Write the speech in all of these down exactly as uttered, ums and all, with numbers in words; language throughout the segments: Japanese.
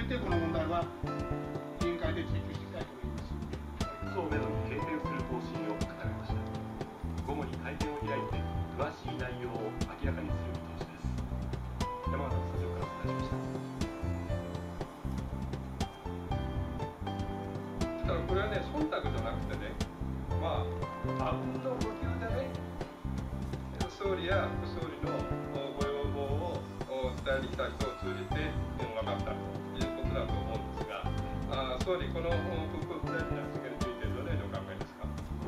てこの問題は委員会で追及していきたいと思います。 総メドに決定する方針を固めました。午後に会見を開いて詳しい内容を明らかにする見通しです。山形スタジオからお伝えしました。 だからこれはね、忖度じゃなくてね、まあ、あうんの呼吸でね、総理や副総理のご要望を伝えに来た人を通じて分かったということだと思うんですが、あ総理、この空港副大臣の発言についてどのようにお考えですか。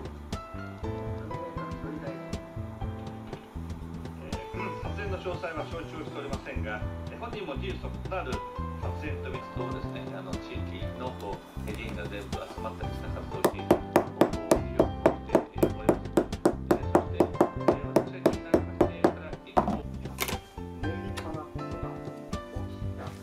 発言の詳細は承知をしておりませんが、本人も事実となる発言と密度をですね、あの地域の議員が全部集まったりした活動をしているという力を持っております。そして、私が気になりまして、さらに大きな念立派なことが起きた。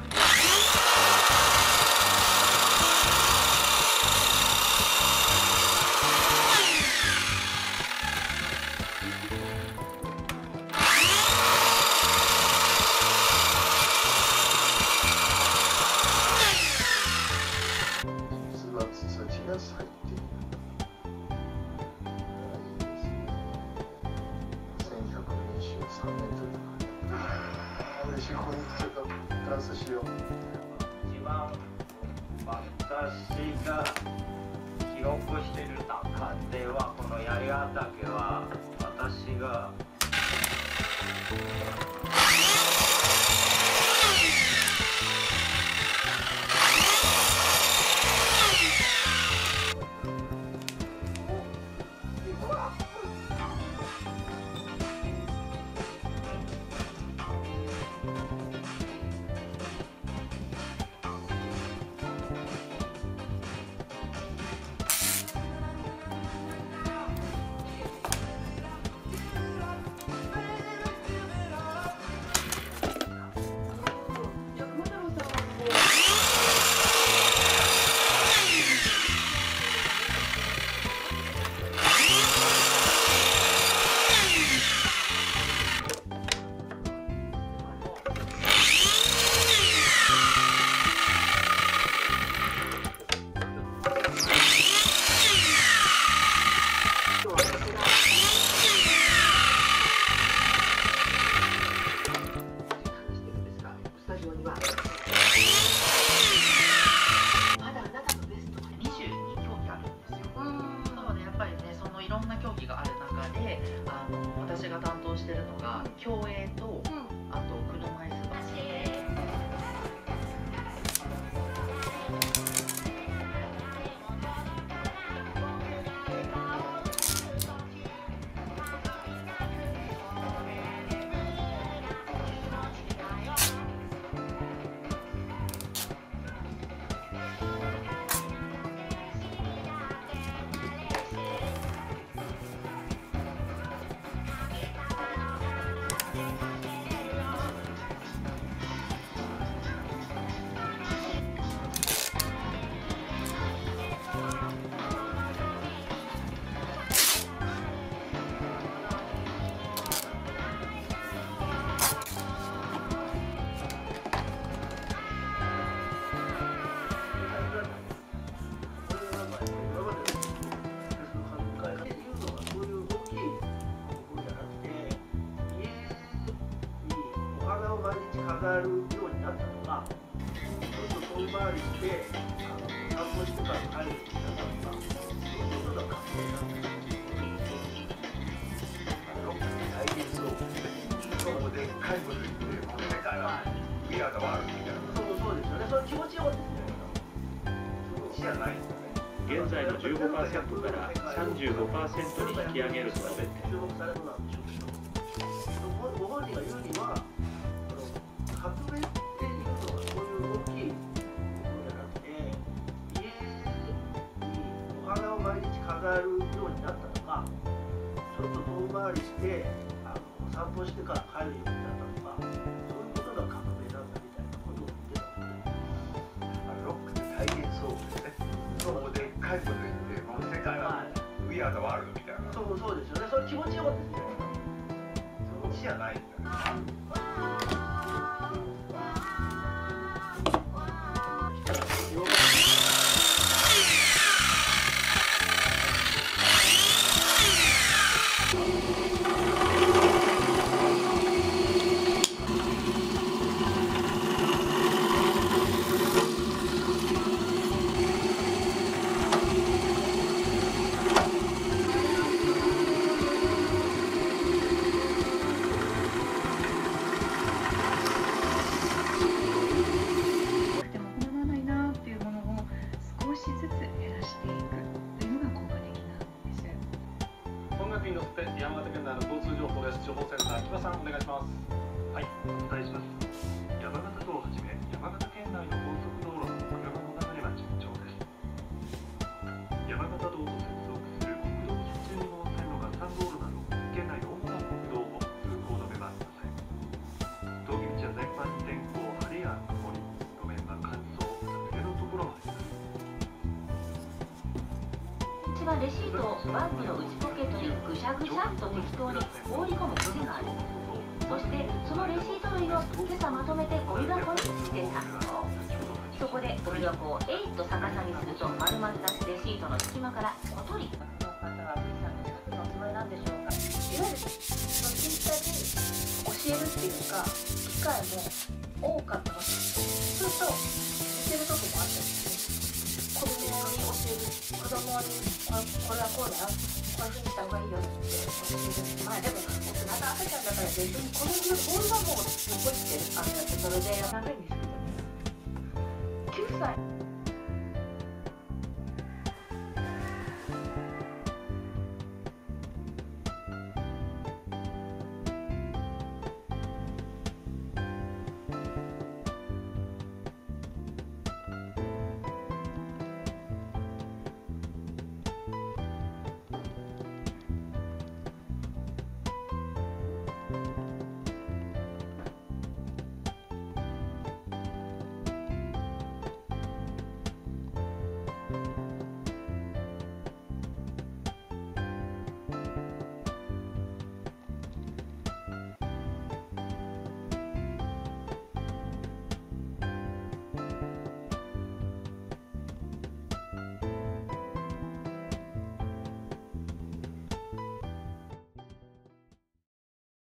一番私が記憶している中では、この槍ヶ岳は私が私が担当しているのが競泳と、あと車椅子バス。 飾るようになったのが、ちょっと遠回りして散歩してから帰るみたいなのが、そういうことが確定なんです。 大変そう。そうで介護といってこの世界はミラーがあるみたいな。 そうそうですよね。それ気持ちよかったですね。 気持ちじゃないんだね。 現在の じゅうごパーセント から さんじゅうごパーセント に引き上げると述べて、 注目されるのなんでしょうけど、ご本人が言うには、革命っていうのはそういう大きいことじゃなくて、家にお花を毎日飾るようになったとか、ちょっと遠回りしてあの散歩してから帰るようになったとか、そういうことが革命なんだみたいなことを言ってたので、 ロックって大変そうですね。そうで介護といってこの世界はウィアードワールドみたいな。 そうそうですよね。それ気持ちよかったですよね。 そっちじゃないんだね。 さんお願いします。 はい、お伝えします。山形道をはじめ山形県内の高速道路の車の流れは順調です。山形道と接続する国道ひゃくじゅうにごうせんの合算道路など県内の主な国道も通行止めはありません。峠道は全般に天候晴れや曇り、路面は乾燥、濡れのところもあります。 私はレシートをバッグの内ポケットにぐしゃぐしゃっと適当に放り込む癖がある。そしてそのレシート類を今朝まとめてゴミ箱にしてた。そこでゴミ箱をえいっと逆さにすると丸まったレシートの隙間からポトリ。この方は富士山の近くのお住まいなんでしょうか。いわゆるそのツイッターに教えるっていうか機会も多かったので、すると似てるとこもあったりして子供に教える、子供にこれはこうだよ、こういうふうにした方がいいよって教える。まあでも大人が赤ちゃんだから別にこのボールはもう残ってあるんだって、それで流れにするじゃない。きゅうさい